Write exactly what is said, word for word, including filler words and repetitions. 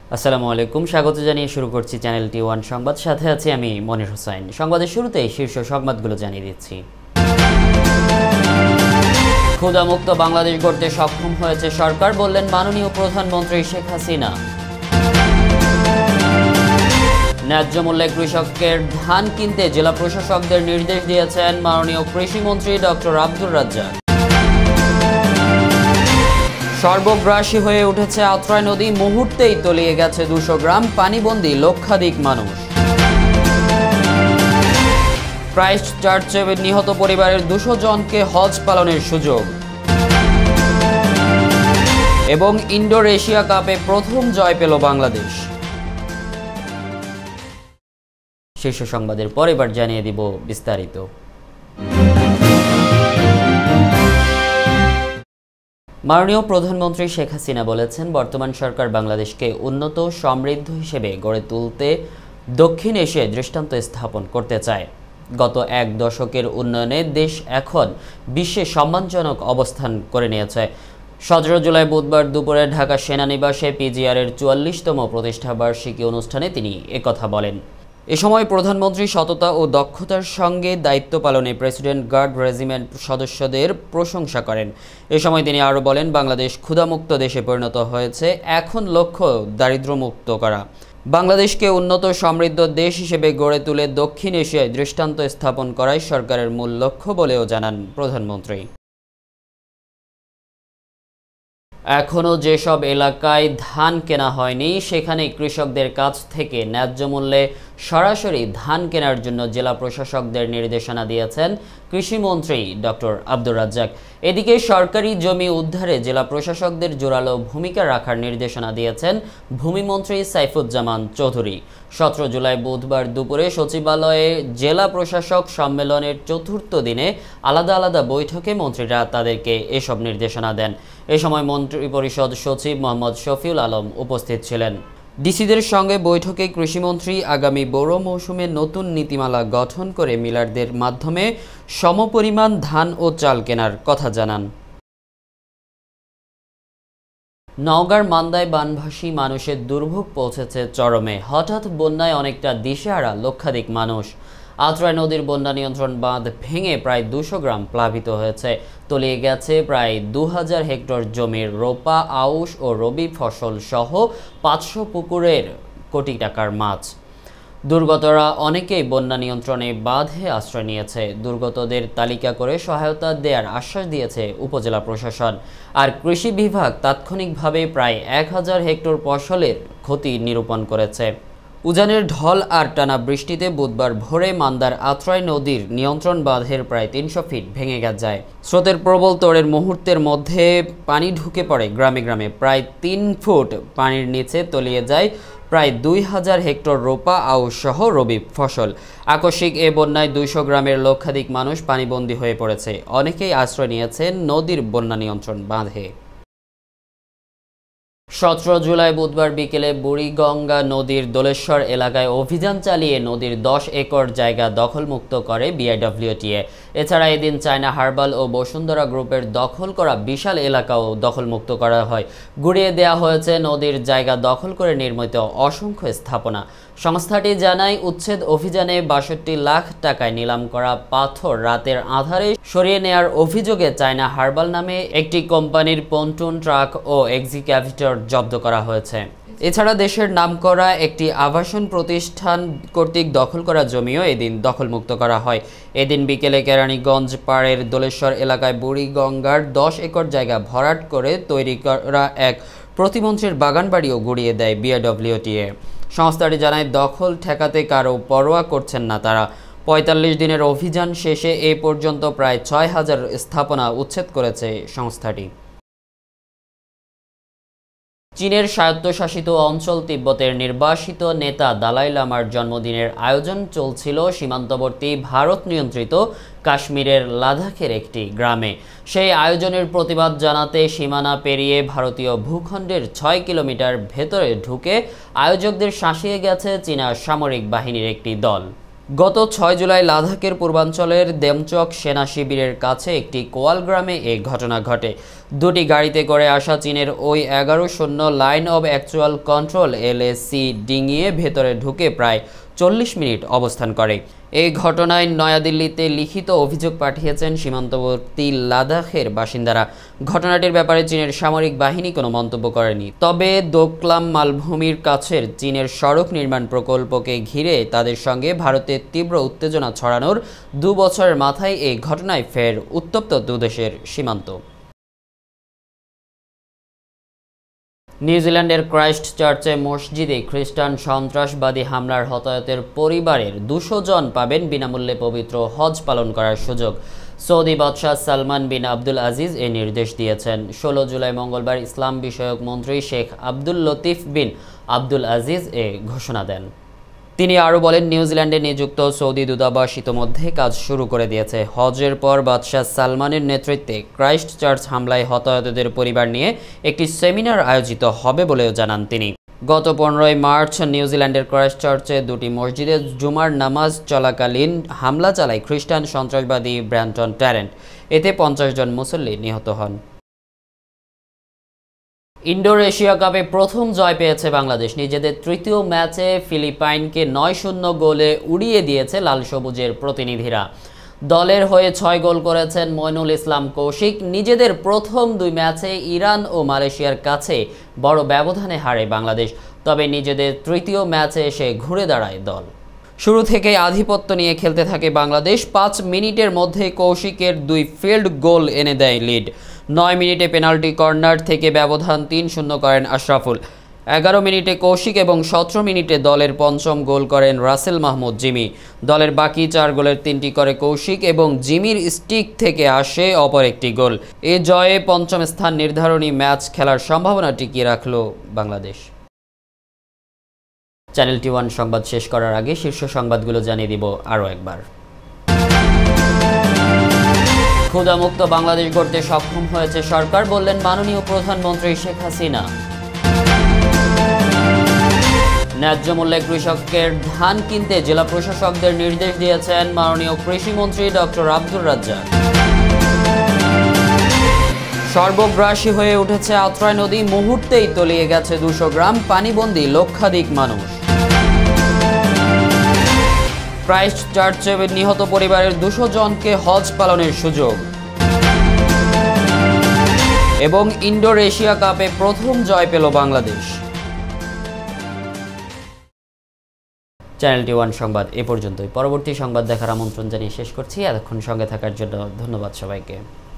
আসসালামু আলাইকুম, স্বাগত জানিয়ে শুরু করছি চ্যানেলটি ওয়ান সংবাদ। সাথে আছি আমি মনির হোসেন। সংবাদের শুরুতেই শীর্ষ সংবাদগুলো জানিয়ে দিচ্ছি। ক্ষুধামুক্ত বাংলাদেশ গড়তে সক্ষম হয়েছে সরকার, বললেন মাননীয় প্রধানমন্ত্রী শেখ হাসিনা। ন্যায্য মূল্যে কৃষকের ধান কিনতে জেলা প্রশাসকদের নির্দেশ দিয়েছেন মাননীয় কৃষিমন্ত্রী ডক্টর আব্দুর রাজ্জাক। সর্বগ্রাসী হয়ে উঠেছে আত্রাই নদী, মুহূর্তেই তলিয়ে গেছে দুশো গ্রাম, পানিবন্দী লক্ষাধিক মানুষ। ক্রাইস্ট চার্চে নিহত পরিবারের দুশো জনকে হজ পালনের সুযোগ। এবং ইনডোর এশিয়া কাপে প্রথম জয় পেল বাংলাদেশ। শীর্ষ সংবাদের পর এবার জানিয়ে দিব বিস্তারিত। মাননীয় প্রধানমন্ত্রী শেখ হাসিনা বলেছেন, বর্তমান সরকার বাংলাদেশকে উন্নত সমৃদ্ধ হিসেবে গড়ে তুলতে দক্ষিণ এশিয়ায় দৃষ্টান্ত স্থাপন করতে চায়। গত এক দশকের উন্নয়নে দেশ এখন বিশ্বে সম্মানজনক অবস্থান করে নিয়েছে। সতেরো জুলাই বুধবার দুপুরে ঢাকা সেনানিবাসে পিজিআরের চুয়াল্লিশতম প্রতিষ্ঠাবার্ষিকী অনুষ্ঠানে তিনি একথা বলেন। এ সময় প্রধানমন্ত্রী সততা ও দক্ষতার সঙ্গে দায়িত্ব পালনে প্রেসিডেন্ট গার্ড রেজিমেন্ট সদস্যদের প্রশংসা করেন। এ সময় তিনি আরও বলেন, বাংলাদেশ ক্ষুধামুক্ত দেশে পরিণত হয়েছে, এখন লক্ষ্য দারিদ্র্যমুক্ত করা। বাংলাদেশকে উন্নত সমৃদ্ধ দেশ হিসেবে গড়ে তুলে দক্ষিণ এশিয়ায় দৃষ্টান্ত স্থাপন করাই সরকারের মূল লক্ষ্য বলেও জানান প্রধানমন্ত্রী। এখনও যেসব এলাকায় ধান কেনা হয়নি, সেখানে কৃষকদের কাছ থেকে ন্যায্য মূল্যে সরাসরি ধান কেনার জন্য জেলা প্রশাসকদের নির্দেশনা দিয়েছেন কৃষিমন্ত্রী ডক্টর আব্দুর রাজ্জাক। এদিকে সরকারি জমি উদ্ধারে জেলা প্রশাসকদের জোরালো ভূমিকা রাখার নির্দেশনা দিয়েছেন ভূমিমন্ত্রী সাইফুজ্জামান চৌধুরী। সতেরো জুলাই বুধবার দুপুরে সচিবালয়ে জেলা প্রশাসক সম্মেলনের চতুর্থ দিনে আলাদা আলাদা বৈঠকে মন্ত্রীরা তাদেরকে এসব নির্দেশনা দেন। এ সময় মন্ত্রিপরিষদ সচিব মোহাম্মদ শফিউল আলম উপস্থিত ছিলেন। ডিসিদের সঙ্গে বৈঠকে কৃষিমন্ত্রী আগামী বোরো মৌসুমে নতুন নীতিমালা গঠন করে মিলারদের মাধ্যমে সমপরিমাণ ধান ও চাল কেনার কথা জানান। নওগাঁর মান্দায় বানভাসী মানুষের দুর্ভোগ পৌঁছেছে চরমে। হঠাৎ বন্যায় অনেকটা দিশেহারা লক্ষাধিক মানুষ। আত্রাই নদীর বন্যা নিয়ন্ত্রণ বাঁধ ভেঙে প্রায় দুশো গ্রাম প্লাবিত হয়েছে। তলিয়ে গেছে প্রায় দু হাজার হেক্টর জমির রোপা, আউশ ও রবি ফসল সহ পাঁচশো পুকুরের কোটি টাকার মাছ। দুর্গতরা অনেকেই বন্যা নিয়ন্ত্রণে বাঁধে আশ্রয় নিয়েছে। দুর্গতদের তালিকা করে সহায়তা দেওয়ার আশ্বাস দিয়েছে উপজেলা প্রশাসন। আর কৃষি বিভাগ তাৎক্ষণিকভাবে প্রায় এক হাজার হেক্টর ফসলের ক্ষতি নিরূপণ করেছে। উজানের ঢল আর টানা বৃষ্টিতে বুধবার ভোরে মান্দার আত্রাই নদীর নিয়ন্ত্রণ বাঁধের প্রায় তিনশো ফিট ভেঙে যায়। স্রোতের প্রবল তোড়ের মুহূর্তের মধ্যে পানি ঢুকে পড়ে গ্রামে গ্রামে। প্রায় তিন ফুট পানির নিচে তলিয়ে যায় প্রায় দুই হাজার হেক্টর রোপা, আউশ সহ রবি ফসল। আকস্মিক এ বন্যায় দুইশো গ্রামের লক্ষাধিক মানুষ পানিবন্দী হয়ে পড়েছে। অনেকেই আশ্রয় নিয়েছেন নদীর বন্যা নিয়ন্ত্রণ বাঁধে। সতেরো জুলাই বুধবার বিকেলে বুড়িগঙ্গা নদীর দোলেশ্বর এলাকায় অভিযান চালিয়ে নদীর দশ একর জায়গা দখলমুক্ত করে বিআইডব্লিউটিএ। এছাড়া এদিন চায়না হার্বাল ও বসুন্ধরা গ্রুপের দখল করা বিশাল এলাকাও দখলমুক্ত করা হয়। গুড়িয়ে দেওয়া হয়েছে নদীর জায়গা দখল করে নির্মিত অসংখ্য স্থাপনা। সংস্থাটি জানায়, উচ্ছেদ অভিযানে বাষট্টি লাখ টাকায় নিলাম করা পাথর রাতের আধারে সরিয়ে নেয়ার অভিযোগে চায়না হার্বাল নামে একটি কোম্পানির পন্টুন ট্রাক ও এক্সিক্যাভেটর জব্দ করা হয়েছে। এছাড়া দেশের নামকরা একটি আবাসন প্রতিষ্ঠান কর্তৃক দখল করা জমিও এদিন দখলমুক্ত করা হয়। এদিন বিকেলে কেরানীগঞ্জ পাড়ের দোলেশ্বর এলাকায় বুড়িগঙ্গার দশ একর জায়গা ভরাট করে তৈরি করা এক প্রতিমন্ত্রীর বাগানবাড়িও গুড়িয়ে দেয় বিআইডব্লিউটিএ। সংস্থাটি জানায়, দখল ঠেকাতে কারো পরোয়া করছেন না তারা। পঁয়তাল্লিশ দিনের অভিযান শেষে এ পর্যন্ত প্রায় ছয় হাজার স্থাপনা উচ্ছেদ করেছে সংস্থাটি। চীনের স্বায়ত্তশাসিত অঞ্চল তিব্বতের নির্বাসিত নেতা দালাই লামার জন্মদিনের আয়োজন চলছিল সীমান্তবর্তী ভারত নিয়ন্ত্রিত কাশ্মীরের লাদাখের একটি গ্রামে। সেই আয়োজনের প্রতিবাদ জানাতে সীমানা পেরিয়ে ভারতীয় ভূখণ্ডের ছয় কিলোমিটার ভেতরে ঢুকে আয়োজকদের শাসিয়ে গেছে চীনা সামরিক বাহিনীর একটি দল। গত ছয় জুলাই লাদাখের পূর্বাঞ্চলের দেমচক সেনা শিবিরের কাছে একটি কোয়াল গ্রামে এই ঘটনা ঘটে। দুটি গাড়িতে করে আসা চীনের ওই এগারো শূন্য line of actual control LAC ডিঙিয়ে ভেতরে ঢুকে প্রায় চল্লিশ মিনিট অবস্থান করে। এই ঘটনায় নয়াদিল্লিতে লিখিত অভিযোগ পাঠিয়েছেন সীমান্তবর্তী লাদাখের বাসিন্দারা। ঘটনাটির ব্যাপারে চীনের সামরিক বাহিনী কোনো মন্তব্য করেনি। তবে দোকলাম মালভূমির কাছের চীনের সড়ক নির্মাণ প্রকল্পকে ঘিরে তাদের সঙ্গে ভারতের তীব্র উত্তেজনা ছড়ানোর দু বছরের মাথায় এই ঘটনায় ফের উত্তপ্ত দুদেশের সীমান্ত। নিউজিল্যান্ডের ক্রাইস্ট চার্চে মসজিদে খ্রিস্টান সন্ত্রাসবাদী হামলার হতাহতের পরিবারের দুশো জন পাবেন বিনামূল্যে পবিত্র হজ পালন করার সুযোগ। সৌদি বাদশাহ সালমান বিন আব্দুল আজিজ এ নির্দেশ দিয়েছেন। ষোলো জুলাই মঙ্গলবার ইসলাম বিষয়ক মন্ত্রী শেখ আব্দুল লতিফ বিন আব্দুল আজিজ এ ঘোষণা দেন। তিনি আরও বলেন, নিউজিল্যান্ডে নিযুক্ত সৌদি দূতাবাস ইতোমধ্যে কাজ শুরু করে দিয়েছে। হজের পর বাদশাহ সালমানের নেতৃত্বে ক্রাইস্ট চার্চ হামলায় হতাহতদের পরিবার নিয়ে একটি সেমিনার আয়োজিত হবে বলেও জানান তিনি। গত পনেরোই মার্চ নিউজিল্যান্ডের ক্রাইস্ট চার্চে দুটি মসজিদে জুমার নামাজ চলাকালীন হামলা চালায় খ্রিস্টান সন্ত্রাসবাদী ব্র্যান্টন ট্যারেন্ট। এতে পঞ্চাশ জন মুসল্লি নিহত হন। ইনডোর এশিয়া কাপে প্রথম জয় পেয়েছে বাংলাদেশ। নিজেদের তৃতীয় ম্যাচে ফিলিপাইনকে নয় শূন্য গোলে উড়িয়ে দিয়েছে লাল সবুজের প্রতিনিধিরা। দলের হয়ে ছয় গোল করেছেন মইনুল ইসলাম কৌশিক। নিজেদের প্রথম দুই ম্যাচে ইরান ও মালয়েশিয়ার কাছে বড় ব্যবধানে হারে বাংলাদেশ। তবে নিজেদের তৃতীয় ম্যাচে এসে ঘুরে দাঁড়ায় দল। শুরু থেকে আধিপত্য নিয়ে খেলতে থাকে বাংলাদেশ। পাঁচ মিনিটের মধ্যে কৌশিকের দুই ফিল্ড গোল এনে দেয় লিড। নয় মিনিটে পেনাল্টি কর্নার থেকে ব্যবধান তিন শূন্য করেন আশরাফুল। এগারো মিনিটে কৌশিক এবং সতেরো মিনিটে দলের পঞ্চম গোল করেন রাসেল মাহমুদ জিমি। দলের বাকি চার গোলের তিনটি করে কৌশিক এবং জিমির স্টিক থেকে আসে অপর একটি গোল। এ জয়ে পঞ্চম স্থান নির্ধারণী ম্যাচ খেলার সম্ভাবনা টিকিয়ে রাখল বাংলাদেশ। চ্যানেলটি ওয়ান সংবাদ শেষ করার আগে শীর্ষ সংবাদগুলো জানিয়ে দিব আরও একবার। ক্ষুধামুক্ত বাংলাদেশ গড়তে সক্ষম হয়েছে সরকার, বললেন মাননীয় প্রধানমন্ত্রী শেখ হাসিনা। ন্যায্য মূল্যে কৃষকের ধান কিনতে জেলা প্রশাসকদের নির্দেশ দিয়েছেন মাননীয় কৃষিমন্ত্রী ডক্টর আব্দুর রাজ্জাক। সর্বগ্রাসী হয়ে উঠেছে আত্রাই নদী, মুহূর্তেই তলিয়ে গেছে দুশো গ্রাম, পানিবন্দী লক্ষাধিক মানুষ। ক্রাইস্ট চার্চে নিহত পরিবারের দুশো জনকে হজ পালনের সুযোগ এবং ইনডোর এশিয়া কাপে প্রথম জয় পেল বাংলাদেশ। চ্যানেলটি ওয়ান সংবাদ এ পর্যন্তই। পরবর্তী সংবাদ দেখার আমন্ত্রণ জানিয়ে শেষ করছি। এতক্ষণ সঙ্গে থাকার জন্য ধন্যবাদ সবাইকে।